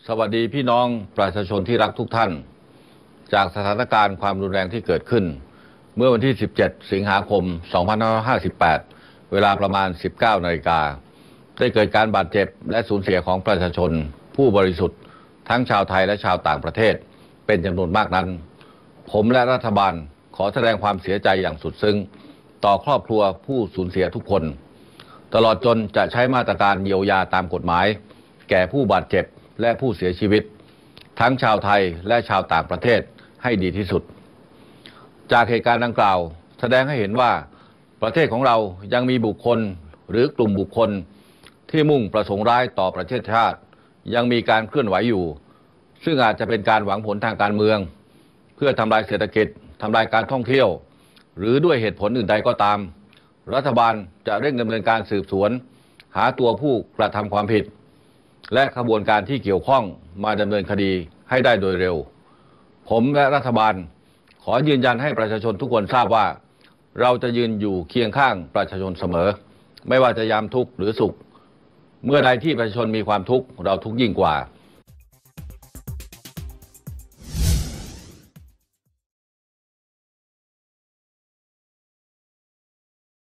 สวัสดีพี่น้องประชาชนที่รักทุกท่านจากสถานการณ์ความรุนแรงที่เกิดขึ้นเมื่อวันที่ 17 สิงหาคม 2558 เวลาประมาณ 19 นาฬิกาได้เกิดการบาดเจ็บและสูญเสียของประชาชนผู้บริสุทธิ์ทั้งชาวไทยและชาวต่างประเทศเป็นจำนวนมากนั้นผมและรัฐบาลขอแสดงความเสียใจอย่างสุดซึ้งต่อครอบครัวผู้สูญเสียทุกคนตลอดจนจะใช้มาตรการเยียวยาตามกฎหมายแก่ผู้บาดเจ็บและผู้เสียชีวิตทั้งชาวไทยและชาวต่างประเทศให้ดีที่สุดจากเหตุการณ์ดังกล่าวแสดงให้เห็นว่าประเทศของเรายังมีบุคคลหรือกลุ่มบุคคลที่มุ่งประสงค์ร้ายต่อประเทศชาติยังมีการเคลื่อนไหวอยู่ซึ่งอาจจะเป็นการหวังผลทางการเมืองเพื่อทำลายเศรษฐกิจทำลายการท่องเที่ยวหรือด้วยเหตุผลอื่นใดก็ตามรัฐบาลจะเร่งดำเนินการสืบสวนหาตัวผู้กระทำความผิดและขบวนการที่เกี่ยวข้องมาดำเนินคดีให้ได้โดยเร็วผมและรัฐบาลขอยืนยันให้ประชาชนทุกคนทราบว่าเราจะยืนอยู่เคียงข้างประชาชนเสมอไม่ว่าจะยามทุกข์หรือสุขเมื่อใดที่ประชาชนมีความทุกข์เราทุกข์ยิ่งกว่า